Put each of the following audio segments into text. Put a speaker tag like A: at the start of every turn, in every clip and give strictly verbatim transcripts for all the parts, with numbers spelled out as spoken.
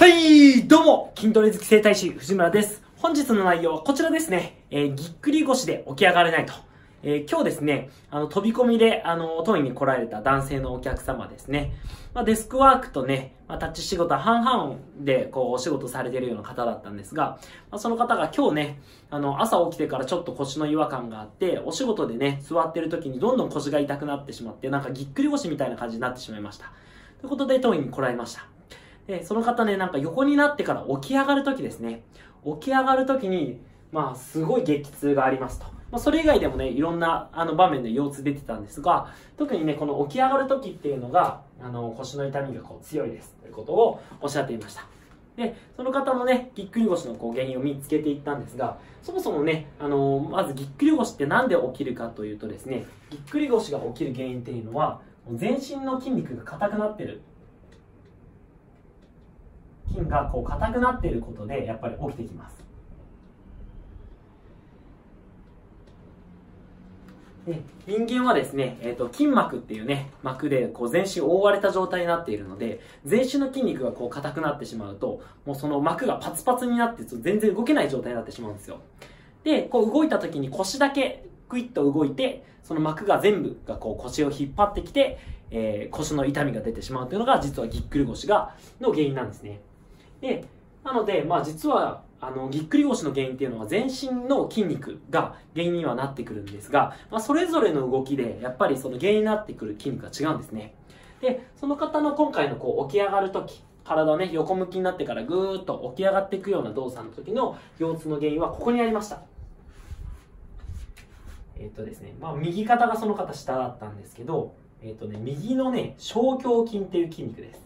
A: はい、どうも、筋トレ好き整体師、藤村です。本日の内容はこちらですね。えー、ぎっくり腰で起き上がれないと。えー、今日ですね、あの、飛び込みで、あの、当院に来られた男性のお客様ですね。まあ、デスクワークとね、まあ、タッチ仕事は半々で、こう、お仕事されているような方だったんですが、まあ、その方が今日ね、あの、朝起きてからちょっと腰の違和感があって、お仕事でね、座ってる時にどんどん腰が痛くなってしまって、なんかぎっくり腰みたいな感じになってしまいました。ということで、当院に来られました。で、その方ね、なんか横になってから起き上がるときですね。起き上がるときに、まあ、すごい激痛がありますと。まあ、それ以外でもね、いろんなあの場面で腰痛出てたんですが、特にね、この起き上がるときっていうのが、あの、腰の痛みがこう強いです。ということをおっしゃっていました。で、その方のね、ぎっくり腰のこう原因を見つけていったんですが、そもそもね、あの、まずぎっくり腰ってなんで起きるかというとですね、ぎっくり腰が起きる原因っていうのは、全身の筋肉が硬くなってる。筋がこう硬くなっていることでやっぱり起きてきます。で、人間はですね、えーと、筋膜っていうね、膜でこう全身覆われた状態になっているので、全身の筋肉がこう硬くなってしまうと、もうその膜がパツパツになって全然動けない状態になってしまうんですよ。で、こう動いた時に腰だけクイッと動いて、その膜が全部がこう腰を引っ張ってきて、えー、腰の痛みが出てしまうというのが実はぎっくり腰がの原因なんですね。で、なので、まあ実は、あの、ぎっくり腰の原因っていうのは全身の筋肉が原因にはなってくるんですが、まあそれぞれの動きで、やっぱりその原因になってくる筋肉が違うんですね。で、その方の今回のこう起き上がるとき、体をね、横向きになってからぐーっと起き上がっていくような動作の時の腰痛の原因はここにありました。えっとですね、まあ右肩がその方下だったんですけど、えっとね、右のね、小胸筋っていう筋肉です。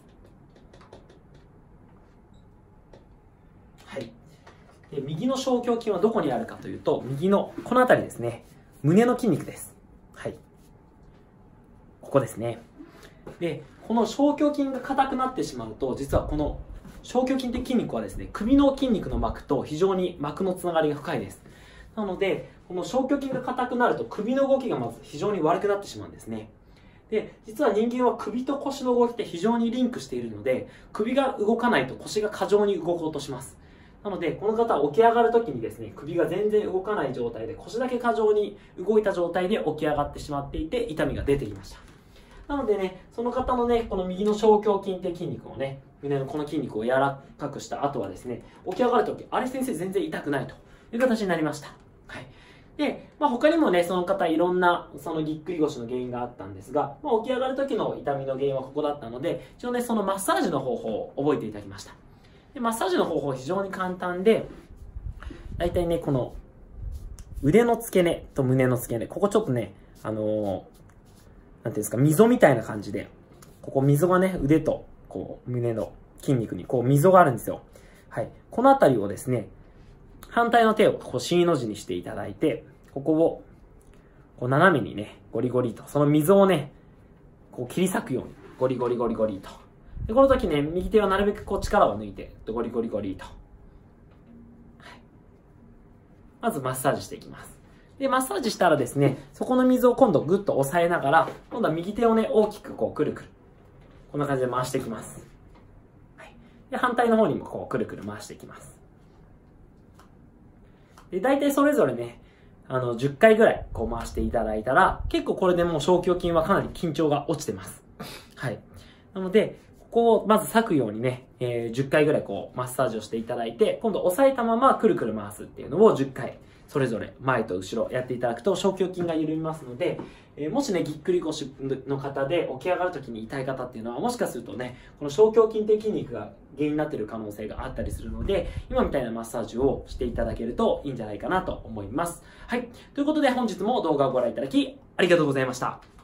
A: で、右の小胸筋はどこにあるかというと、右のこの辺りですね。胸の筋肉です。はい。ここですね。で、この小胸筋が硬くなってしまうと、実はこの小胸筋って筋肉はですね、首の筋肉の膜と非常に膜のつながりが深いです。なので、この小胸筋が硬くなると首の動きがまず非常に悪くなってしまうんですね。で、実は人間は首と腰の動きって非常にリンクしているので、首が動かないと腰が過剰に動こうとします。なので、この方は起き上がるときにですね、首が全然動かない状態で、腰だけ過剰に動いた状態で起き上がってしまっていて、痛みが出てきました。なのでね、その方のね、この右の小胸筋って筋肉をね、胸のこの筋肉を柔らかくした後はですね、起き上がるとき、あれ先生全然痛くないという形になりました。はい。で、まあ、他にもね、その方いろんなそのぎっくり腰の原因があったんですが、まあ、起き上がるときの痛みの原因はここだったので、一応ね、そのマッサージの方法を覚えていただきました。でマッサージの方法は非常に簡単で、だいたいね、この腕の付け根と胸の付け根、ここちょっとね、あのー、なんていうんですか、溝みたいな感じで、ここ溝がね、腕とこう胸の筋肉にこう溝があるんですよ。はい。この辺りをですね、反対の手をこう C の字にしていただいて、ここをこう斜めにね、ゴリゴリと、その溝をね、こう切り裂くように、ゴリゴリゴリゴリと。でこの時ね、右手はなるべくこう力を抜いて、ゴリゴリゴリと。はい、まずマッサージしていきます。で、マッサージしたらですね、そこの水を今度グッと押さえながら、今度は右手をね、大きくこうくるくる。こんな感じで回していきます。はい、で、反対の方にもこうくるくる回していきます。で、大体それぞれね、あの、じゅっかいぐらいこう回していただいたら、結構これでもう小胸筋はかなり緊張が落ちてます。はい。なので、ここをまず裂くようにね、えー、じゅっかいぐらいこうマッサージをしていただいて、今度押さえたままくるくる回すっていうのをじゅっかい、それぞれ前と後ろやっていただくと小胸筋が緩みますので、えー、もしね、ぎっくり腰の方で起き上がるときに痛い方っていうのは、もしかするとね、この小胸筋って筋肉が原因になっている可能性があったりするので、今みたいなマッサージをしていただけるといいんじゃないかなと思います。はい。ということで本日も動画をご覧いただきありがとうございました。